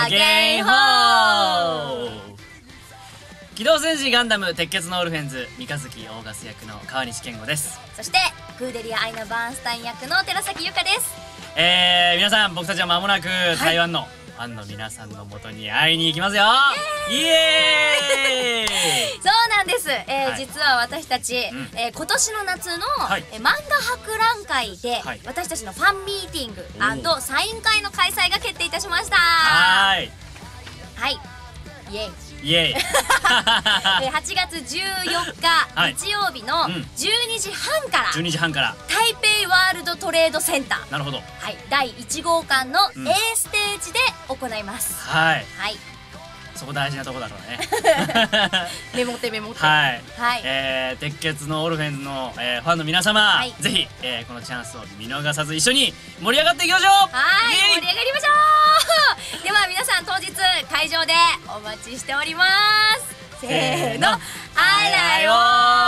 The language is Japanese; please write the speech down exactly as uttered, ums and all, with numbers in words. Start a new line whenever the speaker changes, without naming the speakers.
アゲインホー。機動戦士ガンダム鉄血のオルフェンズ三日月オーガス役の川西健吾です。
そしてクーデリア・アイナ・バーンスタイン役の寺崎由香です。
えー、皆さん僕たちは間もなく台湾のファンの皆さんの元に会いに行きますよ。イエーイ
そうなんです、えー
はい、
実は私たち、
うん
えー、今年の夏の、
はい、
えー、漫画博覧会で、はい、私たちのファンミーティング&サイン会の開催が決定いたしました。
はーい
はいイエイ
イエイ
はちがつじゅうよっか、はい、日曜日のじゅうにじはんから
じゅうにじはんから
台北ワールドトレードセンター、
なるほど、
はい、だいいち号館の A ステージで行います。
はい、
はい、
そこ大事なとこだろうね
メモってメモって、
はい、
はい、
えー、鉄血のオルフェンズの、えー、ファンの皆様、はい、ぜひ、えー、このチャンスを見逃さず一緒に盛り上がっていきましょう。
はい盛り上がりましょうでは皆さん当日会場でお待ちしております。せーの、あらよー。